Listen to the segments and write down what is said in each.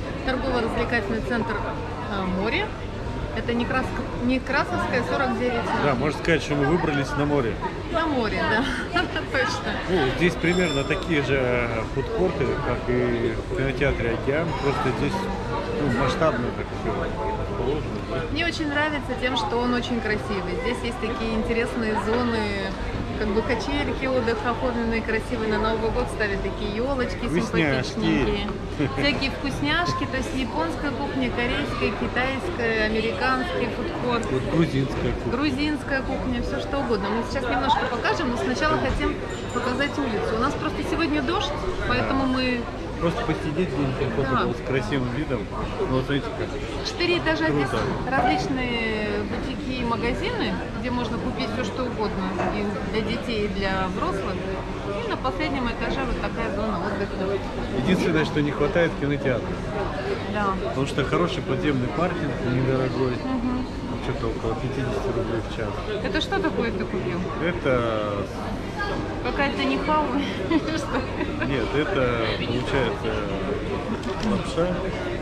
торгово-развлекательный центр «Море». Это Некрасовская, 49. Да, можно сказать, что мы выбрались на море. На море, да, точно. Ну, здесь примерно такие же фудкорты, как и в кинотеатре «Океан», просто здесь масштабно так все положено. Мне очень нравится тем, что он очень красивый. Здесь есть такие интересные зоны, как бы качельки, отдых оформленные красивые. На Новый год ставят такие елочки симпатичненькие. Всякие вкусняшки, то есть японская кухня, корейская, китайская, американский фудкорт. Вот грузинская кухня. Грузинская кухня, все что угодно. Мы сейчас немножко покажем, но сначала хотим показать улицу. У нас просто сегодня дождь, поэтому мы... Просто посидеть где-нибудь с красивым видом. Ну, вот смотрите как. 4 этажа здесь различные бутики и магазины, где можно купить все что угодно. И для детей, и для взрослых. И на последнем этаже вот такая зона отдыха. Единственное, что не хватает кинотеатра. Да. Потому что хороший подземный паркинг, недорогой. Что-то около 50 рублей в час. Это что такое ты купил? Это... Какая-то нихау? Нет, это получается лапша.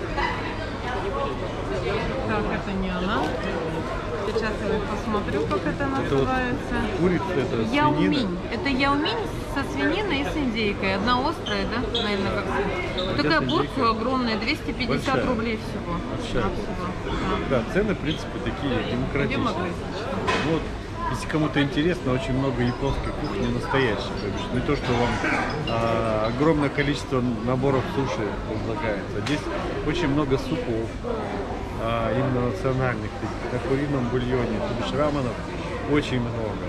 Так, это не она. Сейчас я посмотрю, как это называется. Вот курица, это свинина. Яуминь. Это яуминь со свининой и с индейкой. Одна острая, да? Наверное, как такая порция огромная, 250 большая. Рублей всего. Да, цены, в принципе, такие демократичные. Вот. Если кому-то интересно, очень много японской кухни настоящей. То есть не то, что вам огромное количество наборов суши предлагается. Здесь очень много супов, именно национальных, на курином бульоне, то есть раменов очень много.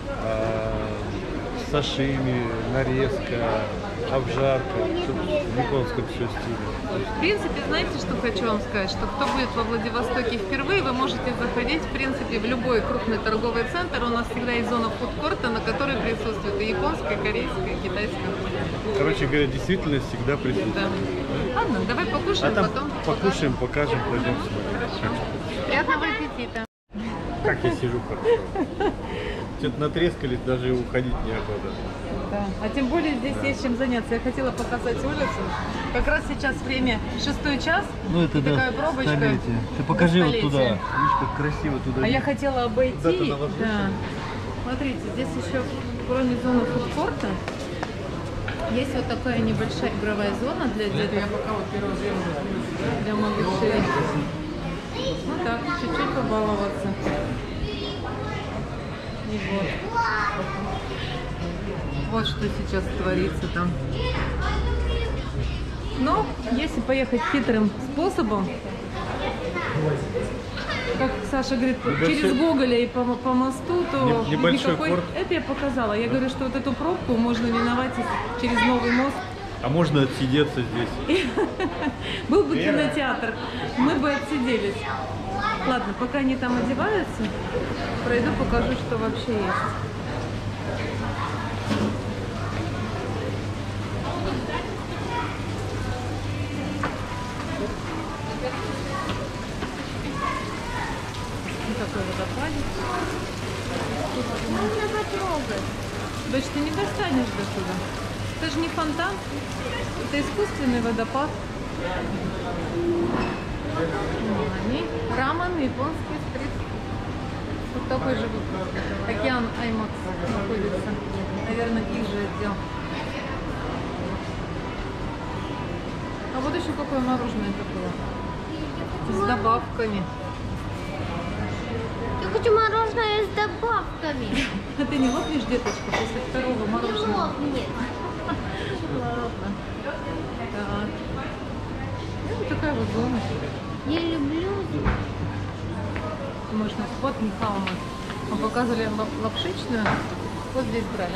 Сашими, нарезка, обжарка, в японском все стиле. В принципе, знаете, что хочу вам сказать? Что кто будет во Владивостоке впервые, вы можете заходить, в принципе, в любой крупный торговый центр. У нас всегда есть зона фудкорта, на которой присутствует и японская, корейская, и китайская. Короче говоря, действительно всегда присутствует. Да. Ладно, давай покушаем, потом покушаем, покажем, пойдем. Приятного аппетита! Как я сижу хорошо. Что-то натрескались, даже уходить неохота. Да. А тем более здесь есть чем заняться. Я хотела показать улицу. Как раз сейчас время 6 час. Ну это да, такая пробочка. Столетие. Ты покажи вот туда. Видишь, как красиво туда. А я хотела обойти. Да. Смотрите, здесь еще кроме зоны фудкорта есть вот такая небольшая игровая зона для детей. Для малышей. Ну так, чуть-чуть побаловаться. И вот что сейчас творится там. Но если поехать хитрым способом, как Саша говорит, через Гоголя и по мосту, то никакой... Порт. Это я показала. Я говорю, что вот эту пробку можно миновать через новый мост. А можно отсидеться здесь? Был бы кинотеатр, мы бы отсиделись. Ладно, пока они там одеваются, пройду, покажу, что вообще есть. Вот такой водопадик. Можно потрогать. Дочь, ты не достанешь до сюда. Это же не фонтан, это искусственный водопад. Рамен, японский стрит. Вот такой же океан Аймакс находится. Наверное, их же отдел. А вот еще какое мороженое это было. С добавками. Я хочу мороженое с добавками. А ты не лопнешь, деточка, после второго мороженого? Нет. Ладно. Так. Ну, такая вот зона. Я люблю. Можно вот Михаила мы показывали лапшичную. Вот здесь брали.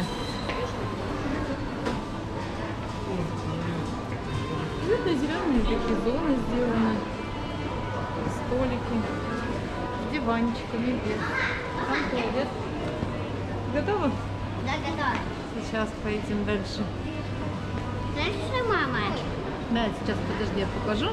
Светло-зеленые такие зоны сделаны. Столики. С диванчиками. Там туалет. Готово? Да, готово. Сейчас поедем дальше. Дальше, мама. Да, сейчас подожди, я покажу.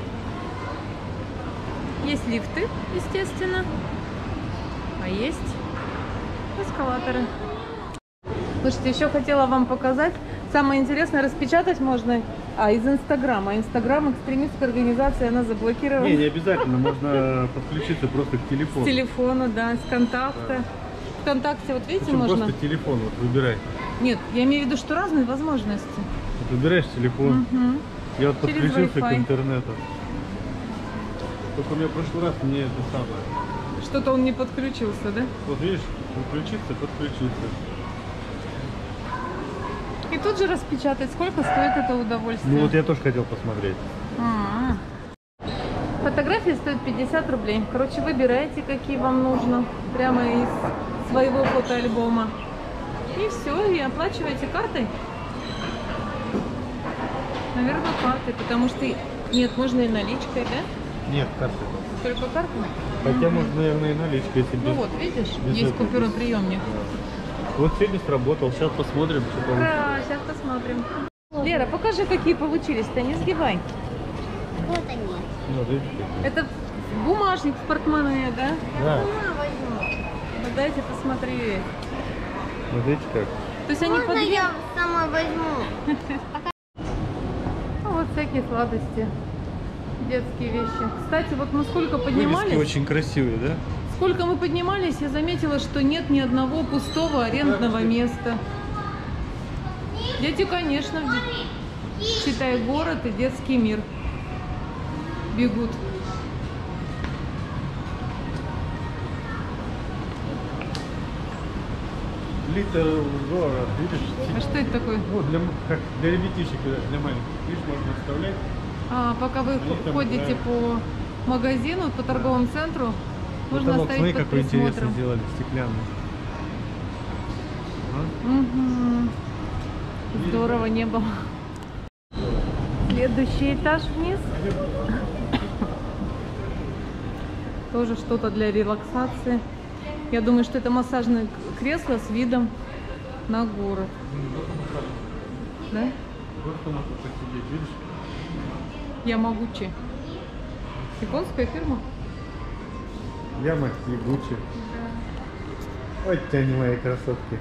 Есть лифты, естественно. А есть эскалаторы. Слушайте, еще хотела вам показать. Самое интересное, распечатать можно А, из Инстаграма. Инстаграм, экстремистская организация, она заблокирована. Не обязательно, можно подключиться просто к телефону. С телефона, да, с контакта. Да. ВКонтакте, вот видите, Причем можно... просто телефон, вот выбирай. Нет, я имею в виду, что разные возможности. Вот выбираешь телефон. Мгм. Я вот Через подключился к Wi-Fi. интернету. Только у меня в прошлый раз мне это самое. Что-то он не подключился, да? Вот видишь, подключиться. И тут же распечатать, сколько стоит это удовольствие. Ну вот я тоже хотел посмотреть. А-а-а. Фотографии стоят 50 рублей. Короче, выбирайте, какие вам нужно. Прямо из своего фотоальбома. И все, и оплачиваете картой. Наверное, картой, потому что... Нет, можно и наличкой, да? Нет, карты. Только картой? Хотя можно, наверное, и наличкой, если без... Ну вот, видишь, без есть этого, купюроприемник. Вот сегодня сработал, сейчас посмотрим, что получится. Ура, сейчас посмотрим. Лера, покажи, какие получились-то, не сгибай. Вот они. Ну, видите? Это бумажник в портмоне, да? Да, Сама возьму. Ну, дайте посмотреть. вот видите как. То есть они Можно подве- я сама возьму? Ну, вот всякие сладости, детские вещи. Кстати, вот мы сколько Вывески поднимались, очень красивые, да? сколько мы поднимались, я заметила, что нет ни одного пустого арендного места. Дети, конечно, считай, город и детский мир бегут. Литр узора, видишь? А что это такое? Ну, как для ребятишек, для маленьких. Видишь, можно вставлять. А, пока вы Они там, ходите да. по магазину, по торговому центру, можно Потолок, оставить смотри, под какой интересный присмотром. сделали, стеклянный. А? Мгм. Здорово, небо. Следующий этаж вниз. Тоже что-то для релаксации. Я думаю, что это массажное кресло с видом на город. Да? Просто можно посидеть, видишь? Ямагучи. Японская фирма? Яма ебучая. Ой, тяни мои красотки.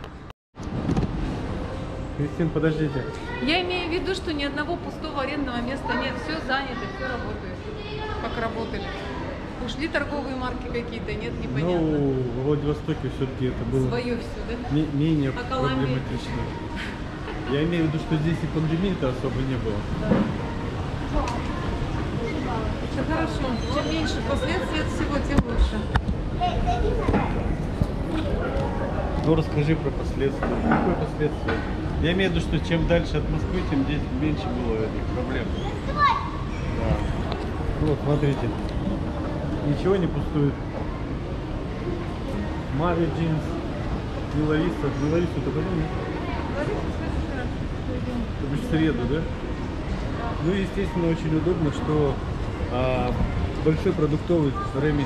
Кристин, подождите. Я имею в виду, что ни одного пустого арендного места нет. Все занято, все работает. Как работали. Ушли торговые марки какие-то, нет, непонятно. Ну, в Владивостоке все-таки это было Свое все, да? менее А Колумбия? проблематично. Я имею в виду, что здесь и пандемии-то особо не было. Это хорошо. Чем меньше последствий от всего, тем лучше. Ну, расскажи про последствия. Какое последствие? Я имею в виду, что чем дальше от Москвы, тем здесь меньше было этих проблем. Да. Ну, вот, смотрите. Ничего не пустует. Мави джинс. Миловиса. Миловису ты подумай. Это будет в среду, да? Ну, естественно, очень удобно, что большой продуктовый ремень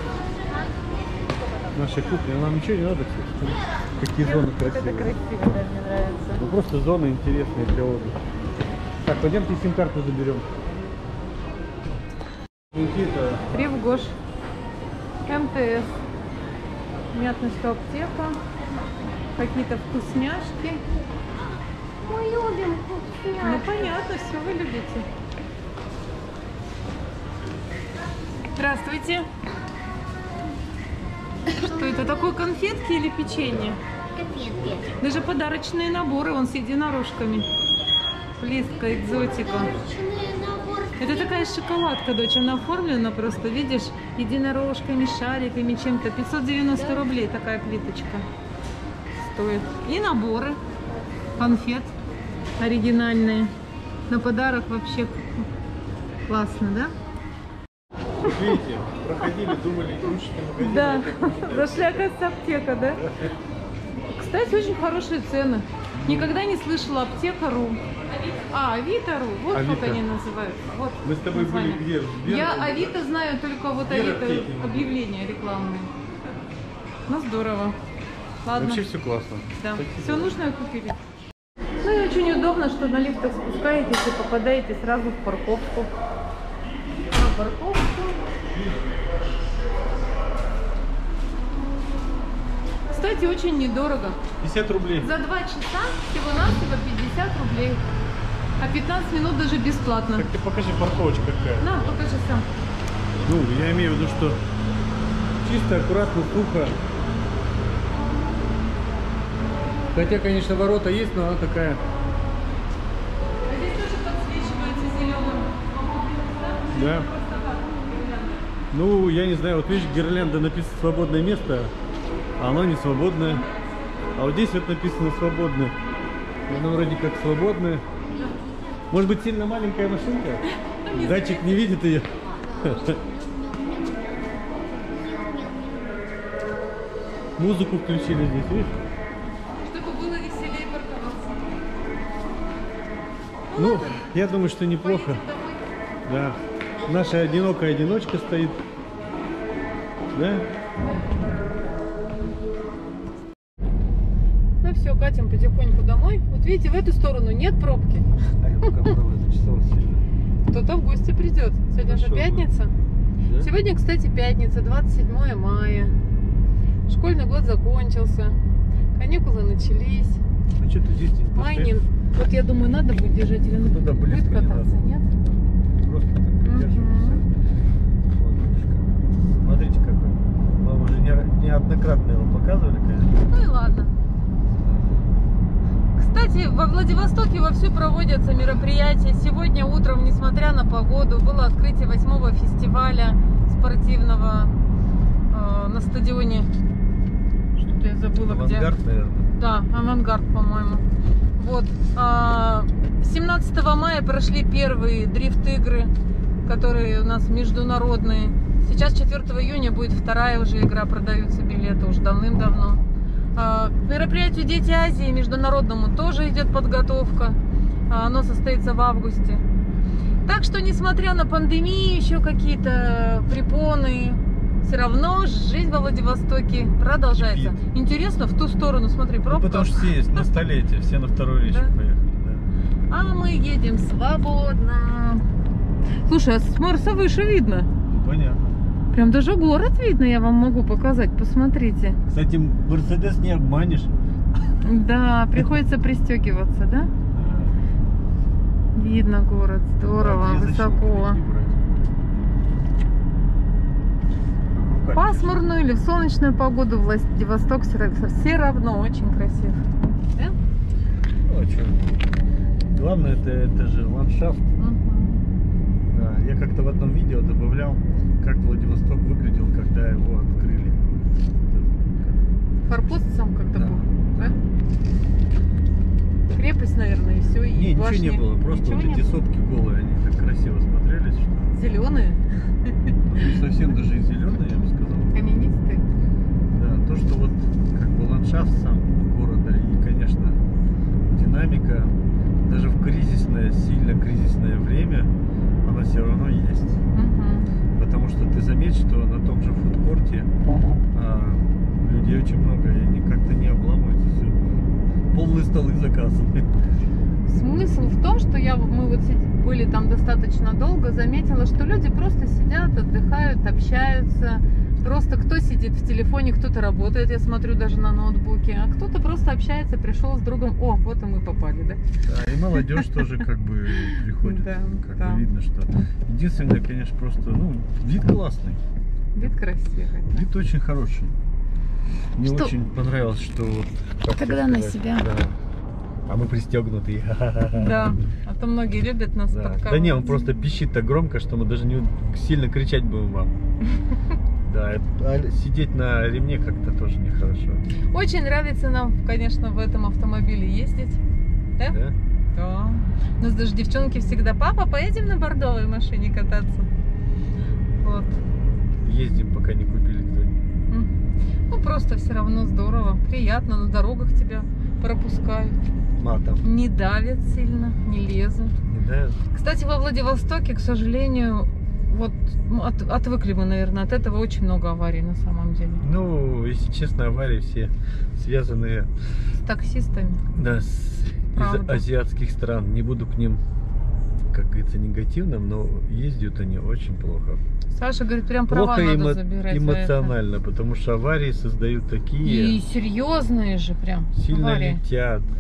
нашей кухни. Нам ничего не надо, кстати. Какие зоны красивые. Это красиво, да, мне нравится. Ну, просто зоны интересные для отдыха. Так, пойдемте сим-карту заберем. Никита. Привгош. МТС. Мятночка аптека. Какие-то вкусняшки. Мы любим Ну вкусняшки. понятно, все вы любите. Здравствуйте. Что это такое, конфетки или печенье? Конфетки. Даже подарочные наборы, вон с единорожками. Близко, экзотика. Подарочный набор. Это такая шоколадка, дочь, она оформлена просто, видишь, единорожками, шариками, чем-то. 590 рублей такая плиточка стоит. И наборы конфет оригинальные. На подарок вообще классно, да? Вот видите, проходили, думали, игрушечный магазин. Да, это игрушки. зашли, оказывается, аптека, да? Кстати, очень хорошие цены. Никогда не слышала аптека.ру. А, Авито.ру, вот Авито. как они называются. Вот Мы с тобой были название. где? В Сбер? Я Авито знаю только вот Сбер Авито аптеки. объявления рекламные. Ну здорово. Ладно. Вообще все классно. Да. Спасибо. Все нужное купили. Ну и очень удобно, что на лифтах спускаетесь и попадаете сразу в парковку. На парковку. Кстати, очень недорого. 50 рублей. За 2 часа всего-навсего 50 рублей. А 15 минут даже бесплатно. Так ты покажи парковочка какая. На, покажи сам. Ну, я имею в виду, что чисто, аккуратно, сухо. Хотя, конечно, ворота есть, но она такая. А здесь тоже подсвечивается зеленым. Да. Ну, я не знаю, вот видишь, гирлянда написано свободное место, а оно не свободное. А вот здесь вот написано свободное. Оно вроде как свободное. Может быть, сильно маленькая машинка? Датчик не видит ее. Музыку включили здесь, видишь? Чтобы было веселее парковаться. Ну, я думаю, что неплохо. Да. Наша одинокая одиночка стоит. Да? Ну все, катим потихоньку домой. Вот видите, в эту сторону нет пробки. А я пока зачесалась сильно. Кто-то в гости придет. Сегодня же пятница. Да? Сегодня, кстати, пятница, 27 мая. Школьный год закончился. Каникулы начались. А что ты здесь не Май не... Вот я думаю, надо будет держать или надо Туда будет близко не кататься, надо. нет? Просто так придерживаешься. Вот, видишь, как. Смотрите, какой. Вам уже неоднократно его показывали, конечно. Ну и ладно. Кстати, во Владивостоке вовсю проводятся мероприятия. Сегодня утром, несмотря на погоду, было открытие 8-го фестиваля спортивного на стадионе. Что-то я забыла, где. Авангард, наверное. Да, Авангард, по-моему. Вот. 17 мая прошли первые дрифт-игры, которые у нас международные. Сейчас 4 июня будет вторая уже игра, продаются билеты уже давным-давно. К мероприятию «Дети Азии» международному тоже идет подготовка. Оно состоится в августе. Так что, несмотря на пандемию, еще какие-то препоны, все равно жизнь во Владивостоке продолжается. Кипит. Интересно, в ту сторону, смотри, пробка. Ну, потому что все есть на столетие, все на вторую речь Да? поехали. Да. А мы едем свободно. Слушай, а с Марса выше видно. Ну, понятно. Прям даже город видно, я вам могу показать, посмотрите. Кстати, Мерседес не обманешь. Да, приходится пристегиваться, да? Видно город, здорово, высоко. Пасмурную или в солнечную погоду Владивосток все равно очень красив. Да? Ну, а что? Главное, это же ландшафт. Да, я как-то в одном видео добавлял, как Владивосток выглядел, когда его открыли. Форпост сам когда Да. был, да? Крепость, наверное, и все, и Не, башни. ничего не было, просто Ничего вот не эти было? сопки голые, они так красиво смотрелись, что Зеленые, не совсем даже и зеленые, я бы сказал. каменистые. Да, то, что вот как бы ландшафт сам города и, конечно, динамика, даже в кризисное, сильно кризисное время, она все равно есть. Потому что ты заметишь, что на том же фудкорте людей очень много, и они как-то не обламываются. Все. Полные столы заказаны. Смысл в том, что мы вот были там достаточно долго, заметила, что люди просто сидят, отдыхают, общаются. Просто кто сидит в телефоне, кто-то работает, я смотрю даже на ноутбуке, а кто-то просто общается, пришел с другом. О, вот и мы попали, да? Да, и молодежь тоже как бы приходит. Да, как да. бы видно, что единственное, конечно, просто, ну, вид классный. Вид красивый. Да. Вид очень хороший. Мне Что? очень понравилось, что вот, как Тогда тебе на сказать, себя. да. А мы пристегнутые. Да, а то многие любят нас Да. подковывать. Да не, он просто пищит так громко, что мы даже не сильно кричать будем вам. Да, а сидеть на ремне как-то тоже нехорошо. Очень нравится нам, конечно, в этом автомобиле ездить. Да? Да? Да. У нас даже девчонки всегда: папа, поедем на бордовой машине кататься. Вот. Ездим, пока не купили кто-нибудь. Ну, просто все равно здорово. Приятно, на дорогах тебя пропускают. Матом. Не давят сильно, не лезут. Не да? Кстати, во Владивостоке, к сожалению, вот отвыкли мы, наверное, от этого. Очень много аварий на самом деле. Ну, если честно, аварии все связанные, С таксистами. да, из Правда. азиатских стран. Не буду к ним, как говорится, негативным, но ездят они очень плохо. Саша говорит, прям права Плохо надо забирать за это. эмоционально, потому что аварии создают такие, И серьезные же прям сильно аварии. летят.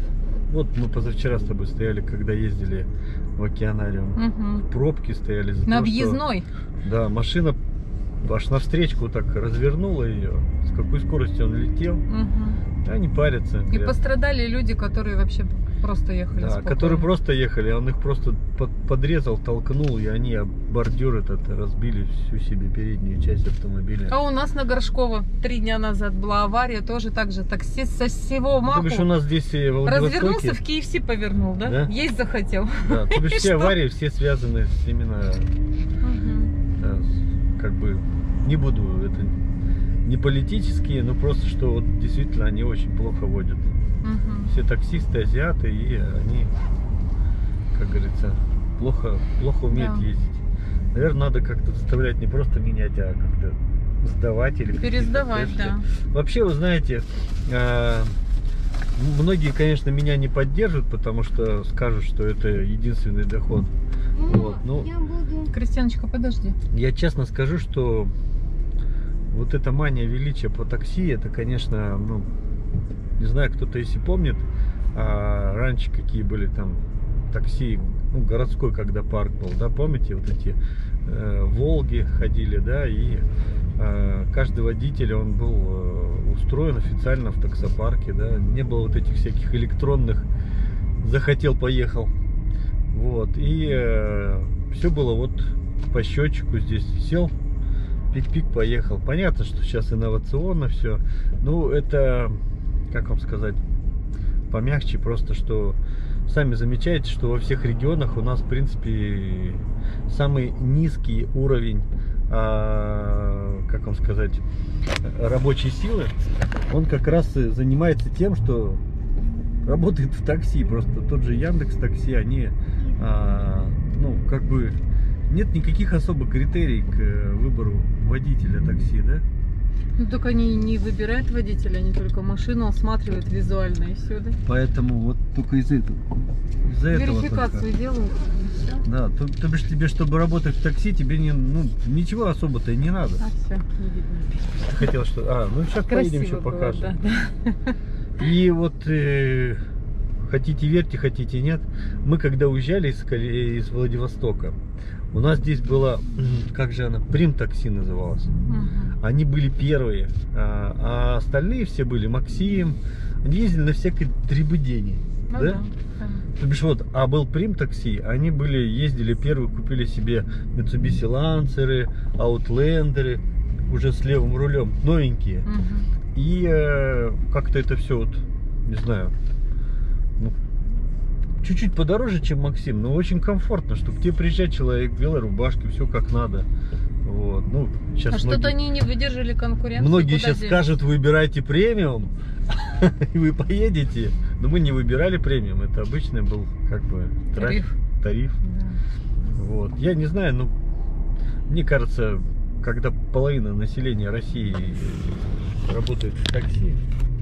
Вот мы позавчера с тобой стояли, когда ездили в океанариум. В пробке стояли. На въездной? Да, машина аж навстречку так развернула ее. С какой скоростью он летел. Они парятся. И говорят, пострадали люди, которые вообще просто ехали. Да, которые просто ехали, он их просто подрезал, толкнул, и они об бордюр этот разбили всю себе переднюю часть автомобиля. А у нас на Горшково 3 дня назад была авария, тоже так же таксист со всего маху. То бишь у нас здесь в Владивостоке... Развернулся, в KFC повернул, да? Да? Есть захотел. Да, то бишь все аварии, все связаны с именно... Как бы, не буду, это не политические, но просто, что вот действительно они очень плохо водят. Все таксисты азиаты, и они, как говорится, плохо умеют ездить. Наверное, надо как-то заставлять не просто менять, а как-то сдавать или пересдавать, да. Вообще, вы знаете, многие, конечно, меня не поддержат, потому что скажут, что это единственный доход. Вот, ну, Кристиночка, подожди. Я честно скажу, что вот эта мания величия по такси, это, конечно, ну, не знаю, кто-то если помнит, раньше какие были там такси, ну, городской, когда парк был, да, помните, вот эти Волги ходили, да, и каждый водитель, он был устроен официально в таксопарке, да, не было вот этих всяких электронных захотел, поехал, вот, и все было вот по счетчику, здесь сел, пик-пик, поехал. Понятно, что сейчас инновационно все, ну, это, как вам сказать, помягче, просто, что сами замечаете, что во всех регионах у нас, в принципе, самый низкий уровень, как вам сказать, рабочей силы, он как раз занимается тем, что работает в такси. Просто тот же Яндекс.Такси, они, ну, как бы, нет никаких особо критерий к выбору водителя такси, да? Ну, так они не выбирают водителя, они только машину осматривают визуально и все, да? Поэтому вот только из-за этого. Верификацию делают. Да, то бишь тебе, чтобы работать в такси, тебе не, ну, ничего особо-то и не надо. Все, не видно. Ты хотел что? Ну сейчас поедем, еще покажем. Да. И вот хотите верьте, хотите нет, мы когда уезжали из Владивостока, у нас здесь была, как же она, Прим-такси называлась. Они были первые, а остальные все были Максим. Они ездили на всякой дребедени, да? То бишь вот, а был Прим-такси, они ездили первые, купили себе Mitsubishi Lancer, Outlander, уже с левым рулем, новенькие. И как-то это все вот, не знаю, ну, чуть-чуть подороже, чем Максим, но очень комфортно, что к тебе приезжает человек в белой рубашке, все как надо. Вот. Ну, сейчас что-то они не выдержали конкуренцию. Многие сейчас скажут, выбирайте премиум, и вы поедете. Но мы не выбирали премиум, это обычный был как бы тариф. Да. Вот. Я не знаю, но мне кажется, когда половина населения России работает в такси,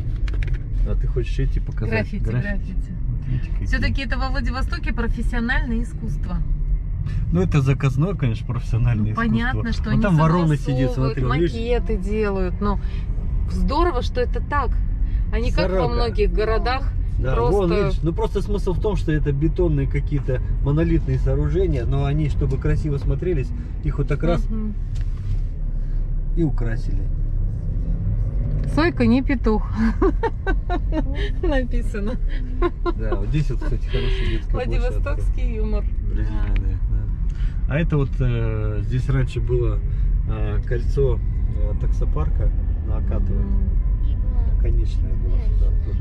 а ты хочешь эти показать? Граффити. Все-таки это во Владивостоке профессиональное искусство. Ну, это заказное, конечно, профессиональное искусство. Понятно, что они там ворона сидит, смотри, макеты делают. Но здорово, что это так. А не как во многих городах. Да, просто... вон, видишь, ну просто смысл в том, что это бетонные какие-то монолитные сооружения, но они, чтобы красиво смотрелись, их вот так раз и украсили. Сойка не петух. Написано. Да, вот здесь вот, кстати, хороший детский Владивостокский юмор. А это вот здесь раньше было кольцо таксопарка на Акатово. Конечное было сюда тоже.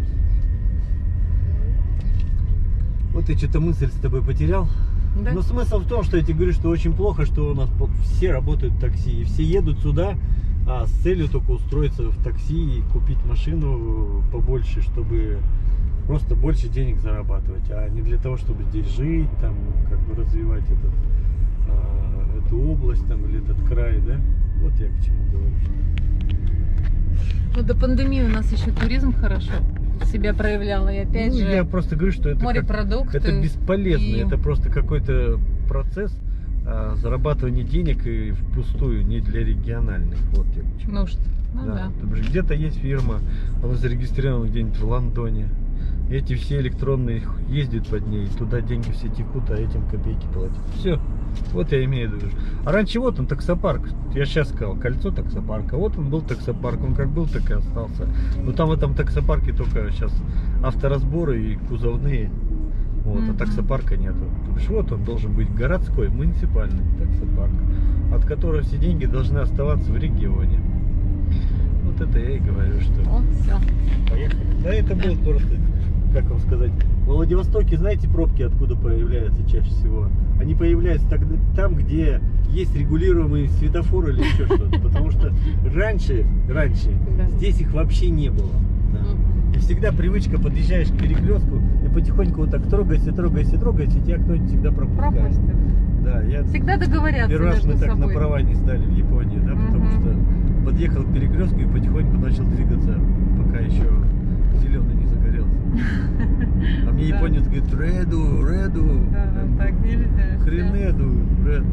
Вот я что-то мысль с тобой потерял. Да? Но смысл в том, что я тебе говорю, что очень плохо, что у нас все работают в такси. И все едут сюда с целью только устроиться в такси и купить машину побольше, чтобы просто больше денег зарабатывать, а не для того, чтобы здесь жить, там, как бы развивать эту область там, или этот край, да? Вот я к чему говорю. Ну, до пандемии у нас еще туризм хорошо себя проявлял, и опять же я просто говорю, что это морепродукты, это бесполезно, это просто какой-то процесс зарабатывания денег и впустую, не для региональных. Вот я к чему. Ну, да. Где-то есть фирма, она зарегистрирована где-нибудь в Лондоне, Эти все электронные ездят под ней, туда деньги все текут, а этим копейки платят. Все. Вот я имею в виду. А раньше вот он, таксопарк. Я сейчас сказал, кольцо таксопарка. Вот он был таксопарк. Он как был, так и остался. Но там в этом таксопарке только сейчас авторазборы и кузовные. Вот, а таксопарка нету. То бишь, вот он должен быть городской, муниципальный таксопарк, от которого все деньги должны оставаться в регионе. Вот это я и говорю, что... О, все. Поехали. Да, это было просто, как вам сказать, во Владивостоке, знаете, пробки откуда появляются чаще всего? Они появляются там, где есть регулируемый светофор или еще что-то. Потому что раньше здесь их вообще не было. Да. И всегда привычка, подъезжаешь к перекрестку и потихоньку вот так трогайся, и тебя кто-нибудь всегда пропускает. Да, я всегда договорятся первый раз мы между так собой. на права не сдали в Японии, да, потому что подъехал к перекрестку и потихоньку начал двигаться, пока еще зеленый не загорелся. А мне японец говорит, реду. Да, так нельзя. Хренеду, реду.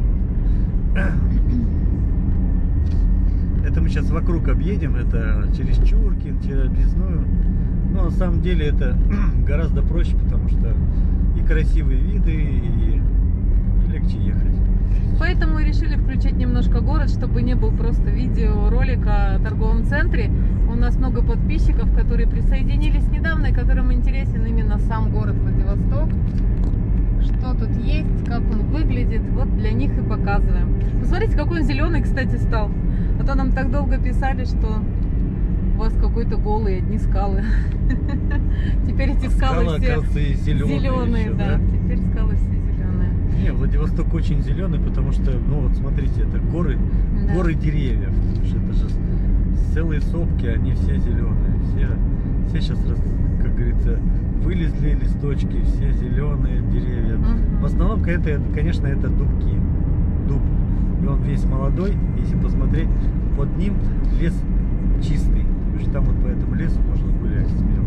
Это мы сейчас вокруг объедем, это через Чуркин, через Объездную. Но на самом деле это гораздо проще, потому что и красивые виды, и легче ехать. Поэтому и решили включить немножко город, чтобы не был просто видеоролик о торговом центре. У нас много подписчиков, которые присоединились недавно, и которым интересен именно сам город Владивосток. Что тут есть, как он выглядит, вот для них и показываем. Посмотрите, какой он зеленый, кстати, стал. А то нам так долго писали, что у вас какой-то голый, одни скалы. Теперь эти скалы все зеленые, да. Теперь скалы все зеленые. Не, Владивосток очень зеленый, потому что, ну вот смотрите, это горы деревьев. Это же целые сопки, они все зеленые. Все сейчас, как говорится, вылезли листочки, все зеленые деревья. В основном, конечно, это дубки. Дуб. И он весь молодой, если посмотреть, под ним лес чистый. Потому что там вот по этому лесу можно гулять смело.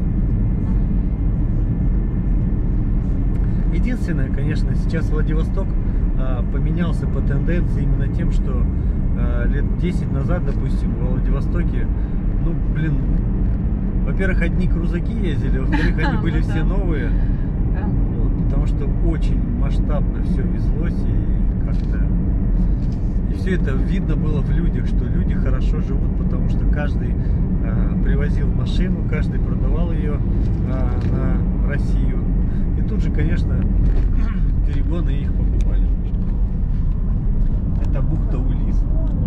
Единственное, конечно, сейчас Владивосток поменялся по тенденции именно тем, что лет 10 назад, допустим, в Владивостоке, ну, блин, во-первых, одни крузаки ездили, во-вторых, они были все новые, вот, потому что очень масштабно все везлось и как-то... И все это видно было в людях, что люди хорошо живут, потому что каждый привозил машину, каждый продавал ее на Россию. И тут же, конечно, перегоны их покупали. Это бухта Улис.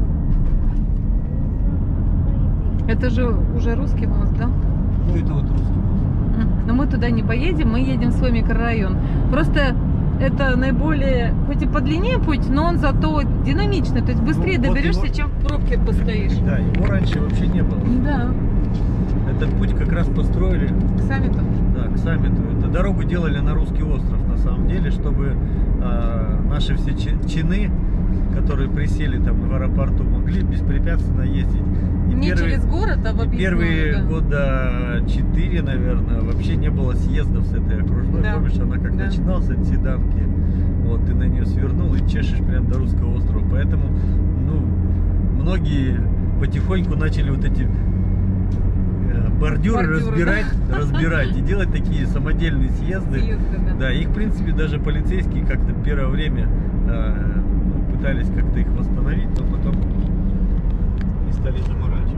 Это же уже русский мост, да? Ну, это вот русский мост. Но мы туда не поедем, мы едем в свой микрорайон. Просто это наиболее, хоть и подлиннее путь, но он зато динамичный. То есть быстрее доберешься, чем в пробке постоишь. Да, его раньше вообще не было. Да. Этот путь как раз построили К саммиту. Да, к саммиту. Эту дорогу делали на Русский остров, на самом деле, чтобы наши все чины, которые присели там в аэропорту, могли беспрепятственно ездить. И Не через город, а в Объездную. Первые года 4, наверное, вообще не было съездов с этой окружной. Да. Помнишь, она как начиналась от Седанки, вот, ты на нее свернул и чешешь прям до Русского острова. Поэтому, ну, многие потихоньку начали вот эти бордюры разбирать и делать такие самодельные съезды. Да, их, в принципе, даже полицейские как-то первое время пытались как-то их восстановить, но потом не стали заморачиваться.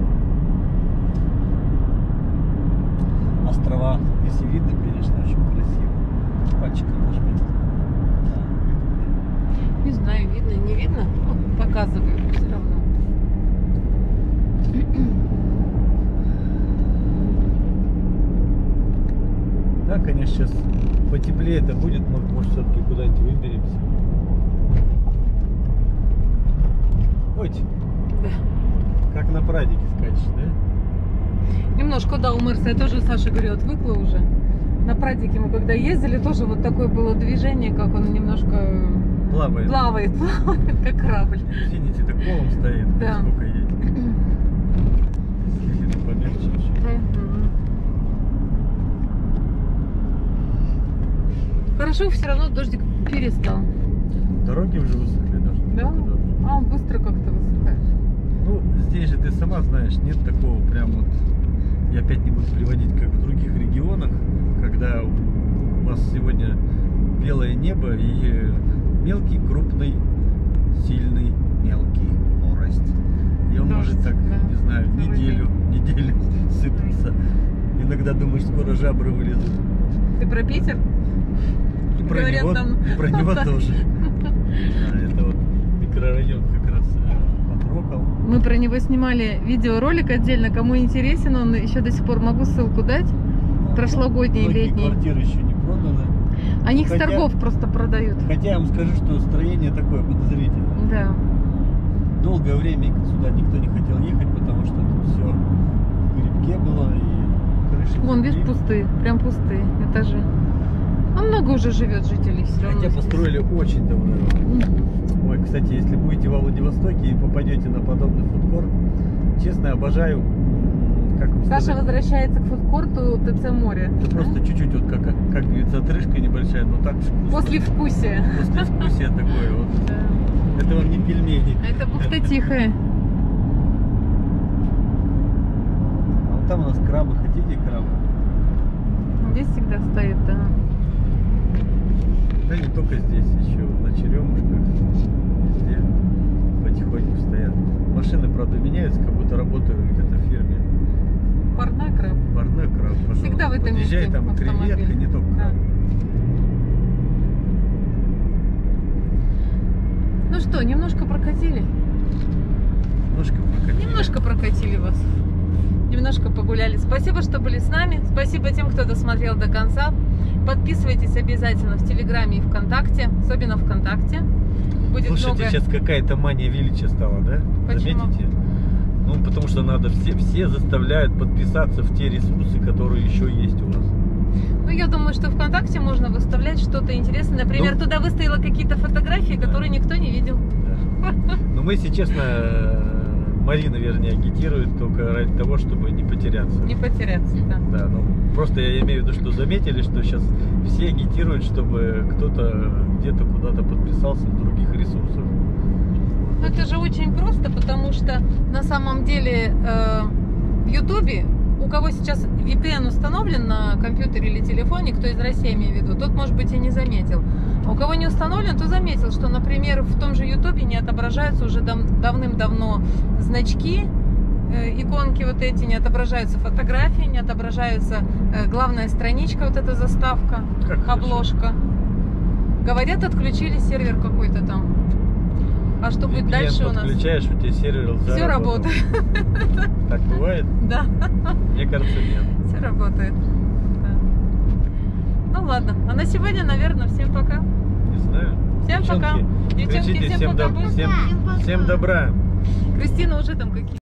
Острова, если видно, конечно, очень красиво. Пальчиком нажми. Не знаю, видно, не видно. Показываю все равно. Да, конечно, сейчас потеплее это будет, но может все-таки куда-нибудь выберемся. Ой, Да. как на прадике скачешь, да? Немножко, да, у Мерса. Я тоже, Саша, говорю, отвыкла уже. На прадике мы когда ездили, тоже вот такое было движение, как он немножко плавает, как корабль. Извините, так колом стоит, Да. сколько едет. Если помягче еще. Хорошо, все равно дождик перестал. Дороги уже высохли даже. Да? А он быстро как-то высыхает. Ну, здесь же ты сама знаешь, нет такого прям вот я опять не буду приводить, как в других регионах, когда у вас сегодня белое небо и мелкий, крупный, сильный, мелкий морость. И он может так, не знаю, неделю сыпаться. Иногда думаешь, скоро жабры вылезут. Ты про Питер? И про Говорят, него, там... и про него тоже. Это вот микрорайон как раз Потрокол. Мы про него снимали видеоролик отдельно. Кому интересен, он еще до сих пор могу ссылку дать. Прошлогодний, летний. Квартиры еще не проданы. Они их с торгов просто продают. Хотя я вам скажу, что строение такое подозрительное. Да. Долгое время сюда никто не хотел ехать, потому что тут все в грибке было и крыши. Вон, видишь, пустые, прям пустые этажи. А много уже живет жителей все равно. Хотя построили очень давно. Ой, кстати, если будете во Владивостоке и попадете на подобный фудкорт, честно, обожаю, как вам Саша сказать, возвращается к фудкорту ТЦ Море. это просто чуть-чуть, вот как говорится, отрыжка небольшая, но так вкусно. Послевкусие. Послевкусие такое вот. Да. Это вам не пельмени. А это бухта Тихая. А вот там у нас крабы, хотите крабы? Здесь всегда стоит, да. Да не только здесь, еще на Черемушках, везде потихоньку стоят. Машины, правда, меняются, как будто работают где-то в фирме. Парной краб. Парной краб, пожалуйста. Всегда в этом Подъезжай, месте там автомобиль. креветка, не только краб. Ну что, немножко прокатили? Немножко прокатили вас. Немножко погуляли. Спасибо, что были с нами. Спасибо тем, кто досмотрел до конца. Подписывайтесь обязательно в Телеграме и ВКонтакте. Особенно ВКонтакте. Будет Слушайте, много... сейчас какая-то мания величия стала, да? Почему? Заметите? Ну, потому что надо, все заставляют подписаться в те ресурсы, которые еще есть у вас. Ну, я думаю, что ВКонтакте можно выставлять что-то интересное. Например, Ну, туда выставила какие-то фотографии, которые никто не видел. Да. Но мы, если честно, Марина, вернее, агитирует только ради того, чтобы не потеряться. Не потеряться, да. Да, ну просто я имею в виду, что заметили, что сейчас все агитируют, чтобы кто-то где-то куда-то подписался в других ресурсах. Ну, это же очень просто, потому что на самом деле в Ютубе, у кого сейчас VPN установлен на компьютере или телефоне, кто из России, имею в виду, тот, может быть, и не заметил. А у кого не установлен, то заметил, что, например, в том же Ютубе не отображаются уже давным-давно значки, иконки вот эти, не отображаются фотографии, не отображается главная страничка, вот эта заставка, Как обложка. Говорят, отключили сервер какой-то там. А что будет дальше у нас? Подключаешь, у тебя сервер Все работает. Так бывает? Да. Мне кажется, нет. Все работает. Да. Ну ладно. А на сегодня, наверное, всем пока. Не знаю. Всем пока. Девчонки, Кричите, всем пока. всем добра. Кристина уже там какие-то.